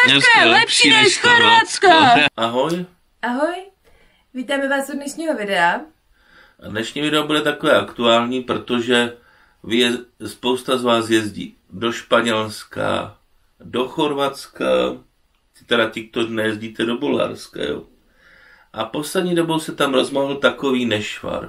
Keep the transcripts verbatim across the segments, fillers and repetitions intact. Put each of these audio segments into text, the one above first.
Bulharsko je lepší než Chorvatsko. Ahoj. Ahoj, vítáme vás u dnešního videa. A dnešní video bude takové aktuální, protože je, spousta z vás jezdí do Španělska, do Chorvatska, teda ti, kteří nejezdíte do Bulharska, jo. A poslední dobou se tam rozmohl takový nešvar.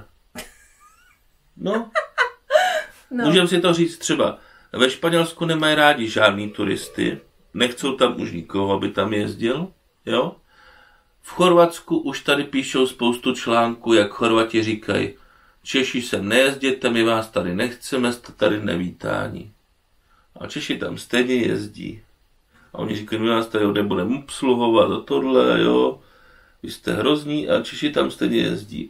No, no. Můžeme si to říct třeba, ve Španělsku nemají rádi žádný turisty, nechcou tam už nikoho, aby tam jezdil, jo. V Chorvatsku už tady píšou spoustu článků, jak Chorvati říkají, Češi sem nejezděte, my vás tady nechceme, jste tady nevítáni. A Češi tam stejně jezdí. A oni říkají, my vás tady nebudeme obsluhovat a tohle, jo. Vy jste hrozní a Češi tam stejně jezdí.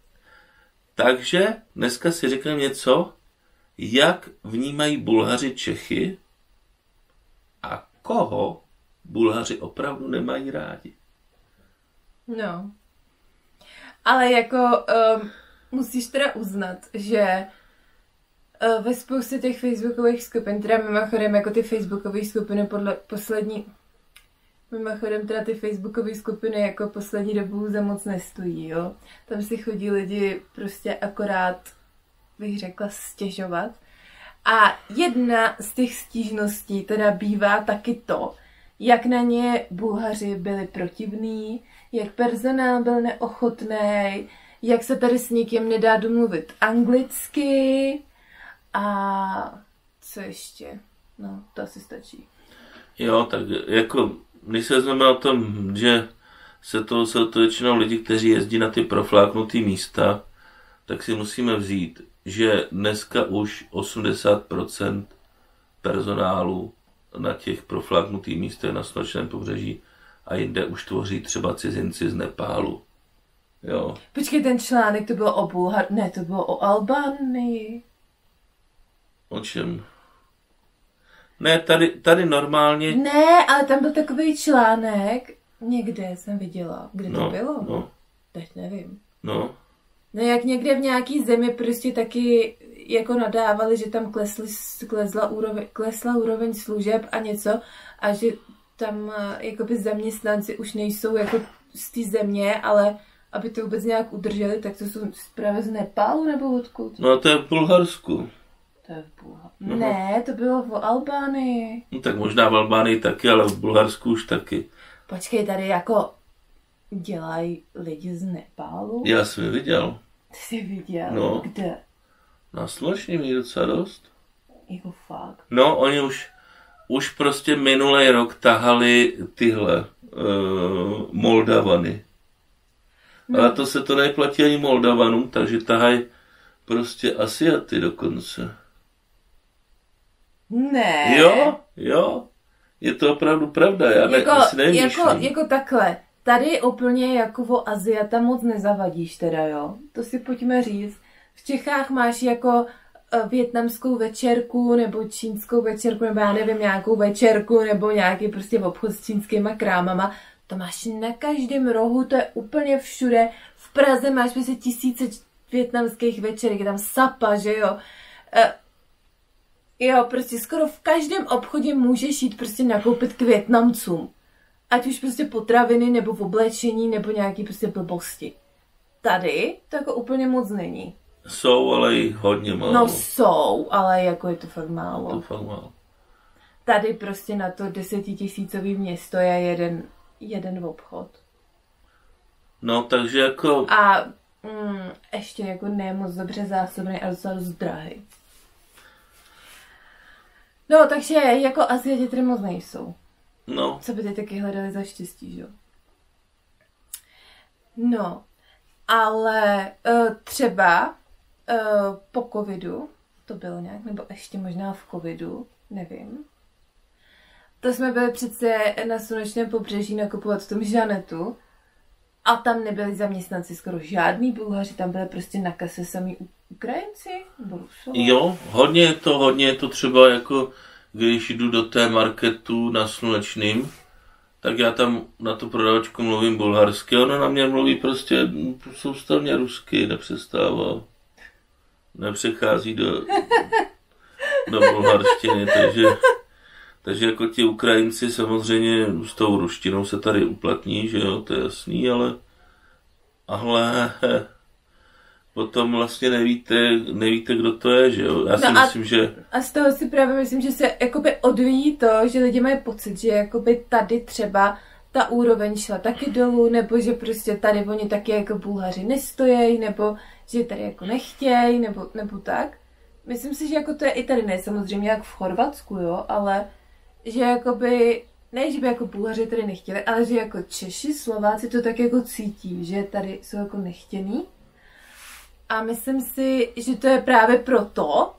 Takže dneska si řekneme něco, jak vnímají Bulhaři Čechy a koho Bulhaři opravdu nemají rádi. No. Ale jako um, musíš teda uznat, že uh, ve spoustě těch facebookových skupin, teda mimochodem jako ty facebookové skupiny podle poslední, mimochodem teda ty facebookové skupiny jako poslední dobu za moc nestojí, jo. Tam si chodí lidi prostě akorát, bych řekla, stěžovat. A jedna z těch stížností teda bývá taky to, jak na ně Bulhaři byli protivní, jak personál byl neochotný, jak se tady s nikým nedá domluvit anglicky a co ještě? No, to asi stačí. Jo, tak jako, když se vezmeme o tom, že se to, jsou to většinou lidi, kteří jezdí na ty profláknutý místa, tak si musíme vzít, že dneska už osmdesát procent personálu na těch profláknutých místech na Slunečném pobřeží a jinde už tvoří třeba cizinci z Nepálu. Jo. Počkej, ten článek, to bylo o Bulhar... Ne, to bylo o Albánii. O čem? Ne, tady, tady normálně... Ne, ale tam byl takový článek, někde jsem viděla. Kde to no, bylo? No. Teď nevím. No. No jak někde v nějaký zemi prostě taky jako nadávali, že tam klesly, klesla, úroveň, klesla úroveň služeb a něco a že tam jakoby zaměstnanci už nejsou jako z té země, ale aby to vůbec nějak udrželi, tak to jsou právě z Nepálu nebo odkud? No a to je v Bulharsku. To je v Bulharsku. No. Ne, to bylo v Albánii. No tak možná v Albánii taky, ale v Bulharsku už taky. Počkej, tady jako dělají lidi z Nepálu? Já jsem je viděl. Ty jsi viděl? No. Kde? Na Slunečním je docela dost. Jako fakt? No, oni už, už prostě minulý rok tahali tyhle uh, Moldavany. No. Ale to se to neplatí ani Moldavanům, takže tahají prostě Asiaty dokonce. Ne. Jo, jo. Je to opravdu pravda, já ne, jako, asi nevím. Jako, jako takhle. Tady úplně jako o Aziata moc nezavadíš teda, jo. To si pojďme říct. V Čechách máš jako vietnamskou večerku, nebo čínskou večerku, nebo já nevím, nějakou večerku, nebo nějaký prostě obchod s čínskýma krámama. To máš na každém rohu, to je úplně všude. V Praze máš prostě tisíce vietnamských večerek, je tam Sapa, že jo. E, jo, prostě skoro v každém obchodě můžeš jít prostě nakoupit k Vietnamcům. Ať už prostě potraviny, nebo v oblečení, nebo nějaký prostě blbosti. Tady to jako úplně moc není. Jsou, ale i hodně málo. No jsou, ale jako je to fakt málo. To fakt málo. Tady prostě na to desetitisícový město je jeden, jeden obchod. No, takže jako... A mm, ještě jako ne moc dobře zásobný a docela dost drahý. No, takže jako Asiati tady moc nejsou. No. Co by ty taky hledali za štěstí, že jo? No, ale uh, třeba uh, po covidu, to bylo nějak, nebo ještě možná v covidu, nevím. To jsme byli přece na Slunečném pobřeží nakupovat v tom Žanetu a tam nebyli zaměstnanci skoro žádný Bulhaři, tam byly prostě na kase samý Ukrajinci, nebo Rusové. Jo, hodně je to, hodně je to třeba jako, když jdu do té marketu na Slunečným, tak já tam na tu prodavačku mluvím bulharsky, ona na mě mluví prostě soustavně rusky, nepřestává. Nepřechází do, do bulharštiny, takže Takže jako ti Ukrajinci samozřejmě s tou ruštinou se tady uplatní, že jo, to je jasný, ale ale potom vlastně nevíte, nevíte, kdo to je, že jo. Já si no myslím, že... A z toho si právě myslím, že se jakoby odvíjí to, že lidi mají pocit, že jakoby tady třeba ta úroveň šla taky dolů, nebo že prostě tady oni taky jako Bulhaři nestojí, nebo že tady jako nechtějí, nebo, nebo tak. Myslím si, že jako to je i tady, ne samozřejmě jak v Chorvatsku, jo, ale že jakoby, ne, že by jako Bulhaři tady nechtěli, ale že jako Češi, Slováci to tak jako cítí, že tady jsou jako nechtěný. A myslím si, že to je právě proto,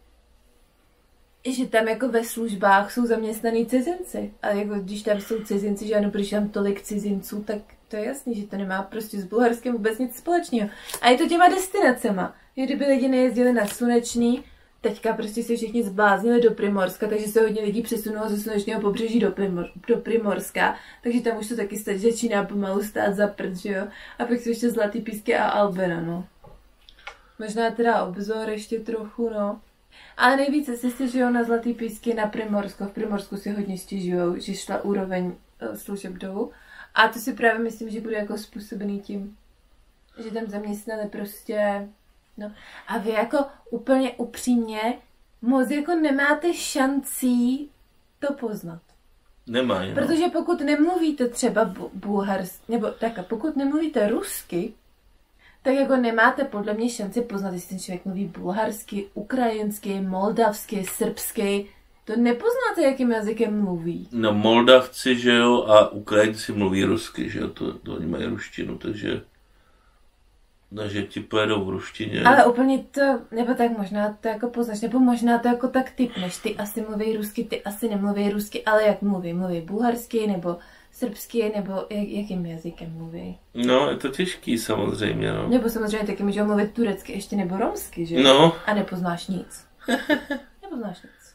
že tam jako ve službách jsou zaměstnaný cizinci. A jako když tam jsou cizinci, že ano, protože tam tolik cizinců, tak to je jasný, že to nemá prostě s Bulharskem vůbec nic společného. A je to těma destinacema. Kdyby lidi nejezdili na Slunečný, teďka prostě se všichni zbláznili do Primorska, takže se hodně lidí přesunulo ze Slunečného pobřeží do, Primor, do Primorska, takže tam už to taky začíná pomalu stát za prd, že jo. A pak jsou ještě Zlatý Písky a Albena, no. Možná teda Obzor ještě trochu, no. Ale nejvíce si stěžujou na Zlatý Písky na Primorsko. V Primorsku si hodně stěžujou, že šla úroveň služeb dolů. A to si právě myslím, že bude jako způsobený tím, že tam zaměstnali prostě... No. A vy jako úplně upřímně moc jako nemáte šancí to poznat. Nemají, no. Protože pokud nemluvíte třeba bu- bulharsky, nebo tak, pokud nemluvíte rusky, tak jako nemáte podle mě šanci poznat, jestli ten člověk mluví bulharsky, ukrajinsky, moldavsky, srbsky. To nepoznáte, jakým jazykem mluví. No Moldavci, že jo, a Ukrajinci mluví rusky, že jo, to, to oni mají ruštinu, takže... Takže ti pojedou v ruštině. Ale úplně to, nebo tak možná to jako poznáš, nebo možná to jako tak typneš. Ty asi mluví rusky, ty asi nemluví rusky, ale jak mluví? Mluví bulharsky, nebo srbsky, nebo jak, jakým jazykem mluví? No, je to těžký samozřejmě, no. Nebo samozřejmě taky můžou mluvit turecky ještě, nebo romsky, že? No. A nepoznáš nic. Nepoznáš nic.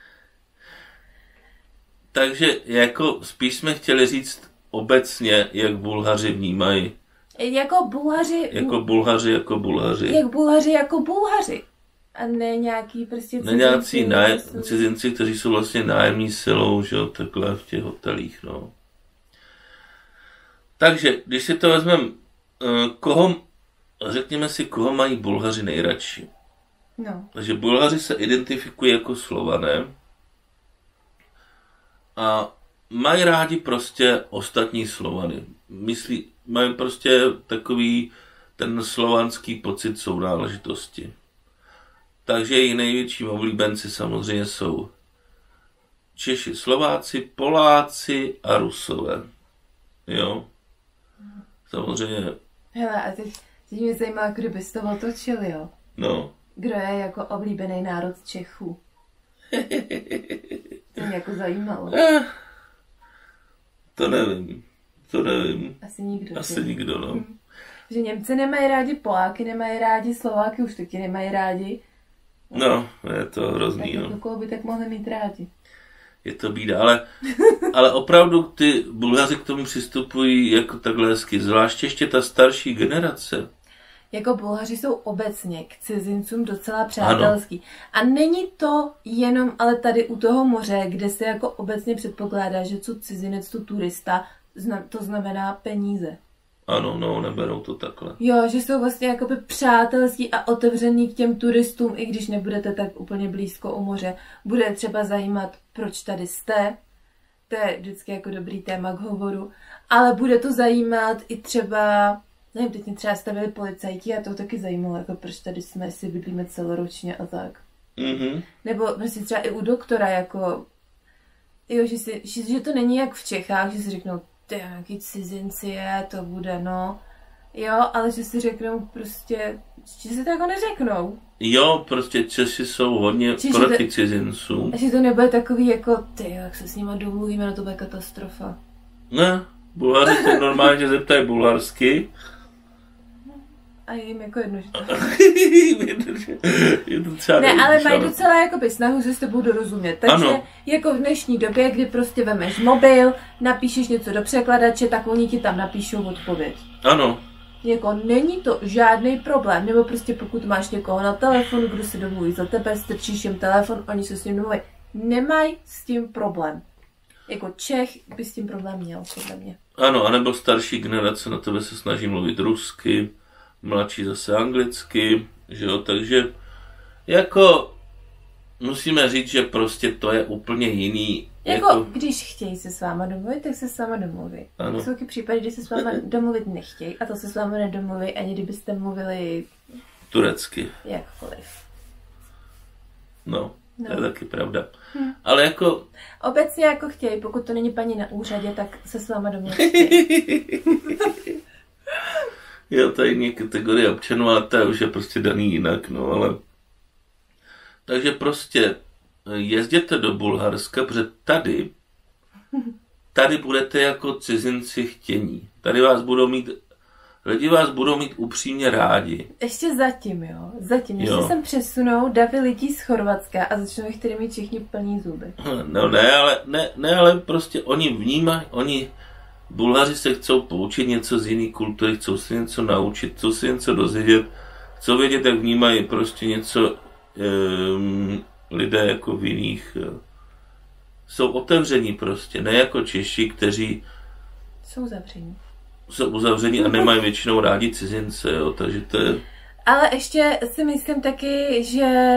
Takže jako spíš jsme chtěli říct obecně, jak Bulhaři vnímají. Jako Bulhaři... Jako Bulhaři, jako Bulhaři. Jak Bulhaři, jako Bulhaři. A ne nějaký prostě cizinci. Ne nějací nájem, cizinci, kteří jsou vlastně nájemní silou, že jo, takhle v těch hotelích, no. Takže, když si to vezmeme, koho, řekněme si, koho mají Bulhaři nejradši. No. Takže Bulhaři se identifikují jako Slované a mají rádi prostě ostatní Slovany. Myslí, mají prostě takový ten slovanský pocit sounáležitosti. Takže jejich největší oblíbenci samozřejmě jsou Češi, Slováci, Poláci a Rusové. Jo? Samozřejmě. Hele, a teď, teď mě zajímá, kdo bys to otočil, jo? No. Kdo je jako oblíbený národ Čechů? To mě jako zajímalo. To nevím. To nevím. Asi nikdo. Asi tě. nikdo, no. Hm. Že Němci nemají rádi Poláky, nemají rádi Slováky, už taky nemají rádi. No, je to hrozný, tak no. jako koho by tak mohli mít rádi. Je to bída, ale, ale opravdu ty Bulhaři k tomu přistupují jako takhle hezky, zvláště ještě ta starší generace. Jako Bulhaři jsou obecně k cizincům docela přátelský. Ano. A není to jenom ale tady u toho moře, kde se jako obecně předpokládá, že co cizinec, to turista, to znamená peníze. Ano, no, neberou to takhle. Jo, že jsou vlastně jakoby přátelský a otevřený k těm turistům, i když nebudete tak úplně blízko u moře. Bude třeba zajímat, proč tady jste. To je vždycky jako dobrý téma k hovoru. Ale bude to zajímat i třeba, nevím, teď mě třeba stavili policajti a to taky zajímalo, jako proč tady jsme, jestli bydlíme celoročně a tak. Mm-hmm. Nebo vlastně třeba i u doktora, jako, jo, že, si, že, že to není jak v Čechách, že si řeknou, ty nějaký cizinci je, to bude, no. Jo, ale že si řeknou prostě, že si to jako neřeknou. Jo, prostě Češi jsou hodně Čiže proti to, cizincům. A že to nebude takový jako, ty, jak se s nima domluvíme, no to bude katastrofa. Ne, Bulhaři se normálně zeptají bulharsky. A je jim jako jedno, že to... je to třeba ne, ale mají ale... docela jakoby snahu, že s tebou dorozumět. Takže ano. jako v dnešní době, kdy prostě vemeš mobil, napíšeš něco do překladače, tak oni ti tam napíšou odpověď. Ano. Jako není to žádný problém, nebo prostě pokud máš někoho na telefonu, kdo se domluví za tebe, strčíš jim telefon, oni se s ním domluví. nemají s tím problém. Jako Čech by s tím problém měl, podle mě. Ano, anebo starší generace na tebe se snaží mluvit rusky, mladší zase anglicky, že jo, takže jako musíme říct, že prostě to je úplně jiný. Jako, jako když chtějí se s váma domluvit, tak se s váma domluví. Jsou taky případy, kdy se s váma domluvit nechtějí a to se s váma nedomluví, ani kdybyste mluvili turecky. Jakkoliv. No, no. To je taky pravda. Hm. Ale jako... Obecně jako chtějí, pokud to není paní na úřadě, tak se s váma domluvit chtějí. Jo, to je jiný kategorie občanů, ale to už je prostě daný jinak, no, ale... Takže prostě jezděte do Bulharska, protože tady, tady budete jako cizinci chtění. Tady vás budou mít, lidi vás budou mít upřímně rádi. Ještě zatím, jo, zatím. Ještě sem přesunou davy lidí z Chorvatska a začnou jich tedy mít všichni plní zuby. No ne, ale, ne, ne, ale prostě oni vnímají, oni, Bulhaři se chcou poučit něco z jiné kultury, chcou si něco naučit, chcou si něco dozvědět, chcou vědět, jak vnímají prostě něco um, lidé jako v jiných. Jsou otevření prostě, ne jako Češi, kteří jsou zavření. Jsou uzavření a nemají většinou rádi cizince, jo, takže to je... Ale ještě si myslím taky, že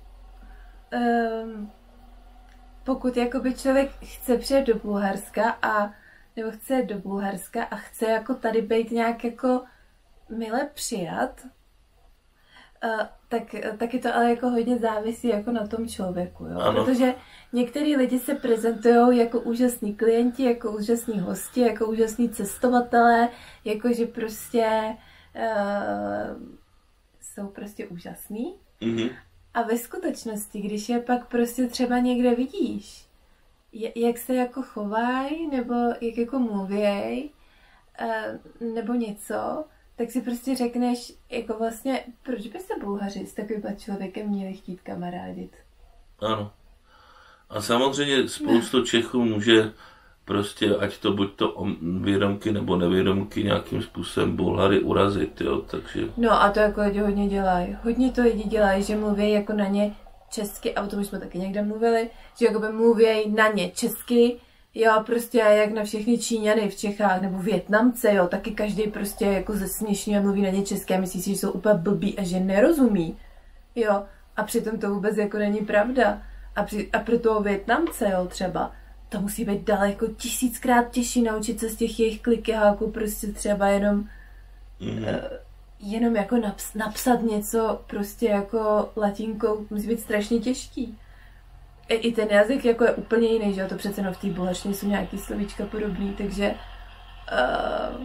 um, pokud jakoby člověk chce přijet do Bulharska a nebo chce jít do Bulharska a chce jako tady být nějak jako mile přijat, uh, tak, taky to ale jako hodně závisí jako na tom člověku, jo? Protože některý lidi se prezentují jako úžasní klienti, jako úžasní hosti, jako úžasní cestovatelé, jako že prostě uh, jsou prostě úžasní. Mm-hmm. A ve skutečnosti, když je pak prostě třeba někde vidíš, jak se jako chovají, nebo jak jako mluvěj, nebo něco, tak si prostě řekneš, jako vlastně, proč by se Bulhaři s takovým člověkem měli chtít kamarádit? Ano. A samozřejmě spoustu no. Čechů může prostě, ať to buď to vědomky nebo nevědomky, nějakým způsobem Bulhary urazit, jo, takže... No a to jako lidi hodně dělají. Hodně to lidi dělají, že mluví jako na ně česky, a o tom už jsme taky někde mluvili, že jakoby mluví na ně česky, jo, prostě jak na všechny Číňany v Čechách, nebo Vietnamce, jo, taky každý prostě jako zesměšňuje, mluví na ně česky a myslí si, že jsou úplně blbí a že nerozumí, jo, a přitom to vůbec jako není pravda. A, při, a pro toho Vietnamce, jo, třeba, to musí být daleko tisíckrát těžší naučit se z těch jejich klikyháků, prostě třeba jenom mm. uh, jenom jako naps, napsat něco prostě jako latinkou, musí být strašně těžký. I, i ten jazyk jako je úplně jiný, že jo, to přece no v té bulharštině jsou nějaký slovíčka podobný, takže uh,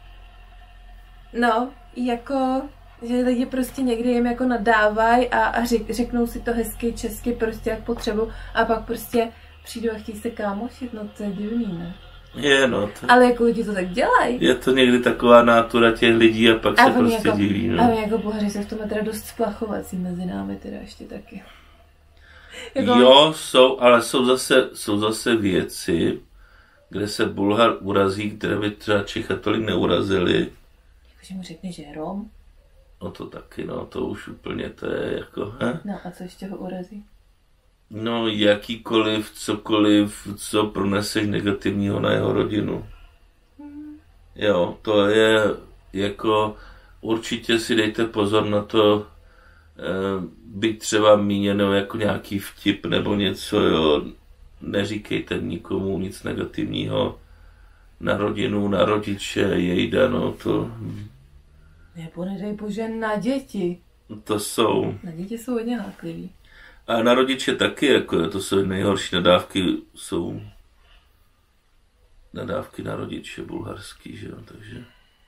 no, jako, že lidi prostě někdy jim jako nadávají a, a řek, řeknou si to hezky česky prostě jak potřebu a pak prostě přijdou a chtějí se kámošit, no to je divný, ne? Je, no. To... Ale jako lidi to tak dělají. Je to někdy taková nátura těch lidí a pak a se prostě jako, diví, no. A my jako Bulhaři se v tom teda dost splachovací mezi námi teda ještě taky. Jako... Jo, jsou, ale jsou zase, jsou zase věci, kde se Bulhar urazí, které by třeba Čecha tolik neurazili. Jakože mu řekne, že je Rom? No to taky, no, to už úplně, to je jako, he? No a co ještě ho urazí? No, jakýkoliv, cokoliv, co proneseš negativního na jeho rodinu. Hmm. Jo, to je jako, určitě si dejte pozor na to, eh, být třeba míněno jako nějaký vtip nebo něco, jo. Neříkejte nikomu nic negativního na rodinu, na rodiče, jejda, no to... Nebo nedej bože na děti. To jsou... Na děti jsou hodně háklivý. A na rodiče taky, jako to jsou nejhorší nadávky, jsou nadávky na rodiče bulharský, že jo, takže...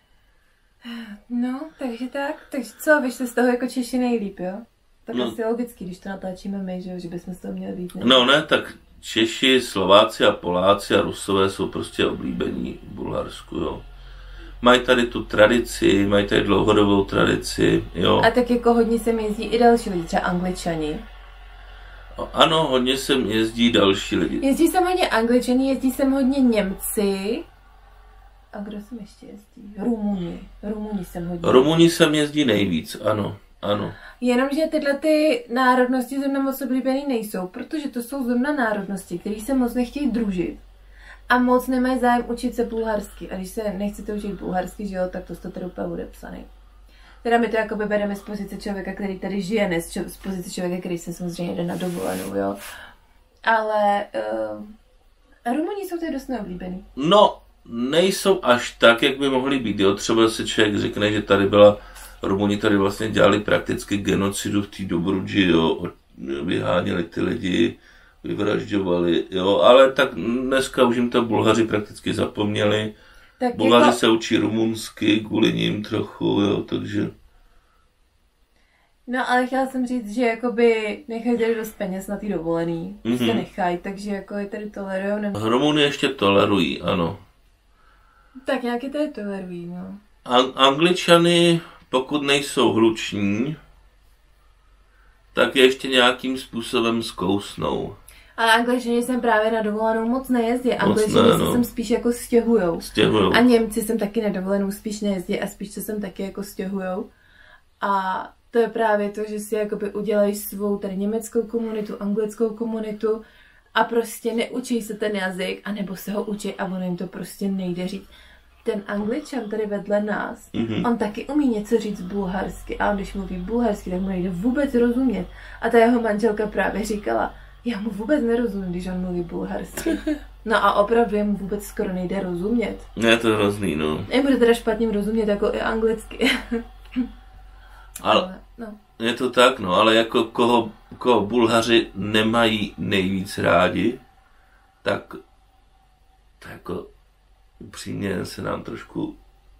No, takže tak, takže co, vyšli z toho jako Češi nejlíp, jo? Tak no. Asi logicky, když to natáčíme my, že jo, že bychom z toho měli být. Ne? No ne, tak Češi, Slováci a Poláci a Rusové jsou prostě oblíbení v Bulharsku, jo. Mají tady tu tradici, mají tady dlouhodobou tradici, jo. A tak jako hodně sem jezdí i další lidi, třeba Angličani. Ano, hodně sem jezdí další lidi. Jezdí sem hodně Angličani, jezdí sem hodně Němci. A kdo sem ještě jezdí? Rumuni. Rumuni sem hodně. Rumuni sem jezdí nejvíc, ano. Ano. Jenomže tyhle ty národnosti zrovna moc oblíbený nejsou, protože to jsou zrovna národnosti, které se moc nechtějí družit. A moc nemají zájem učit se bulharsky. A když se nechcete učit bulharsky, že jo, tak to jste tady úplně odepsaný. Teda my to jakoby bereme z pozice člověka, který tady žije, ne z, čo- z pozice člověka, který se samozřejmě jde na dovolenou, jo. Ale uh, Rumuni jsou tady dost neoblíbený. No, nejsou až tak, jak by mohli být, jo. Třeba si člověk řekne, že tady byla, Rumuni tady vlastně dělali prakticky genocidu v té Dobrudži, jo. Vyháněli ty lidi, vyvražďovali, jo. Ale tak dneska už jim to Bulhaři prakticky zapomněli. Tak Bulhaři jako... se učí rumunsky, kvůli ním trochu, jo, takže... No, ale chtěla jsem říct, že jakoby nechají tady dost peněz na ty dovolený. Mm-hmm. Se nechají, takže jako je tady tolerujou. Nebo... Rumuny ještě tolerují, ano. Tak nějaký tady tolerují, no. An- Angličany, pokud nejsou hluční, tak ještě nějakým způsobem zkousnou. Ale Angličani jsem právě na dovolenou moc nejezdí. Angličani ne, no. se sem spíš jako stěhujou. Stěhujou. A Němci jsem taky na dovolenou spíš nejezdí a spíš se sem taky jako stěhujou. A to je právě to, že si jakoby udělají svou tady německou komunitu, anglickou komunitu a prostě neučí se ten jazyk, anebo se ho učí a ono jim to prostě nejde říct. Ten Angličan tady vedle nás, mm-hmm. on taky umí něco říct bulharsky a on když mluví bulharsky, tak mu nejde vůbec rozumět. A ta jeho manželka právě říkala, já mu vůbec nerozumím, když on mluví bulharsky. No a opravdu jemu vůbec skoro nejde rozumět. Je to hrozný, no. Nebude teda špatně rozumět jako i anglicky. Ale no. Je to tak, no, ale jako koho, koho Bulhaři nemají nejvíc rádi, tak, tak jako upřímně se nám trošku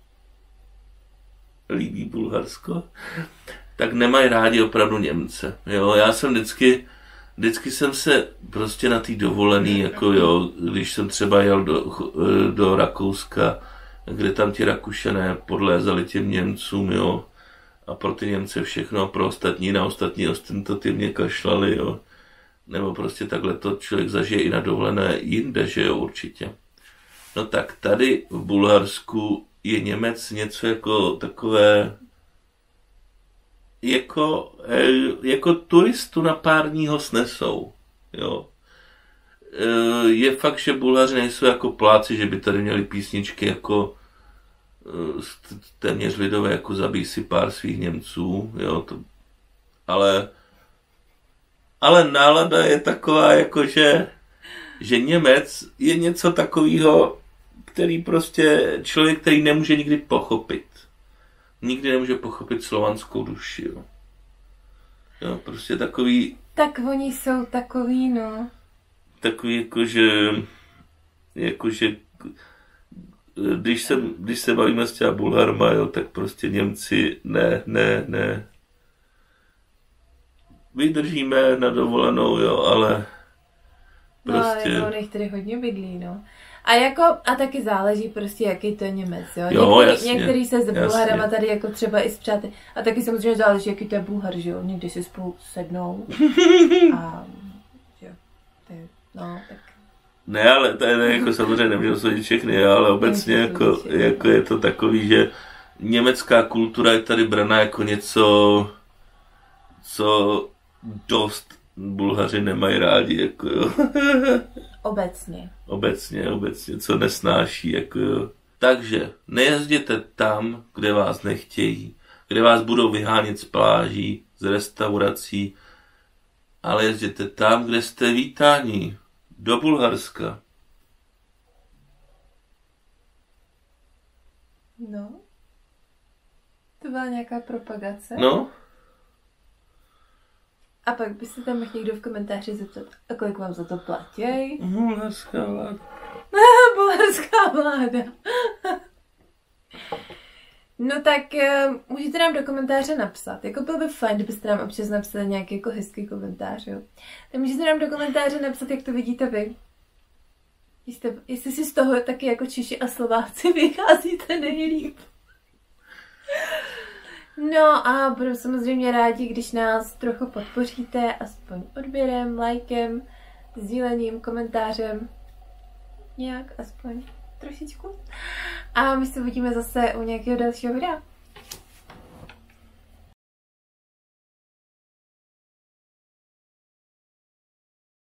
líbí Bulharsko, tak nemají rádi opravdu Němce. Jo, já jsem vždycky, vždycky jsem se prostě na té dovolený, jako jo, když jsem třeba jel do, do Rakouska, kde tam ti Rakušané podlézali těm Němcům, jo, a pro ty Němce všechno, pro ostatní, na ostatní ostentativně kašlali, jo. Nebo prostě takhle to člověk zažije i na dovolené jinde, že jo, určitě. No tak tady v Bulharsku je Němec něco jako takové, jako, jako turistu na pár dní ho snesou, jo. Je fakt, že Bulhaři nejsou jako pláci, že by tady měli písničky jako téměř lidové, jako zabij si pár svých Němců, jo, to, ale ale nálada je taková, jako že, že Němec je něco takového, který prostě člověk, který nemůže nikdy pochopit. Nikdy nemůže pochopit slovanskou duši, jo. Jo, prostě takový... Tak oni jsou takový, no. Takový, jakože... Jakože... Když se, když se bavíme s těma Bulharma, jo, tak prostě Němci ne, ne, ne. Vydržíme na dovolenou, jo, ale prostě... No, ale nech tady hodně bydlí, no. A jako, a taky záleží prostě, jaký to je Němec, jo. jo některý, jasně, některý se s Bulharama tady jako třeba i s přáteli. A taky samozřejmě záleží, jaký to je Bulhar, že jo. Někdy si spolu sednou. A, jo, to je, no, tak... Ne, ale to je ne, jako samozřejmě nemůžu soudit všechny, ale obecně jako, jako je to takový, že německá kultura je tady braná jako něco, co dost Bulhaři nemají rádi, jako jo. Obecně. Obecně, obecně, co nesnáší, jako jo. Takže nejezděte tam, kde vás nechtějí, kde vás budou vyhánět z pláží, z restaurací, ale jezděte tam, kde jste vítáni. Do Bulharska. No. To byla nějaká propagace. No. A pak by se tam mohl někdo v komentáři zeptat, a kolik vám za to platí? Bulharská vláda. Bulharská vláda. No tak uh, můžete nám do komentáře napsat. Jako bylo by fajn, kdybyste nám občas napsali nějaký jako hezký komentář, jo. Tak můžete nám do komentáře napsat, jak to vidíte vy. Jestli, jestli si z toho taky jako Češi a Slováci vycházíte nejlíp. No a budu samozřejmě rádi, když nás trochu podpoříte, aspoň odběrem, lajkem, sdílením, komentářem. Nějak, aspoň trošičku. A my se uvidíme zase u nějakého dalšího videa.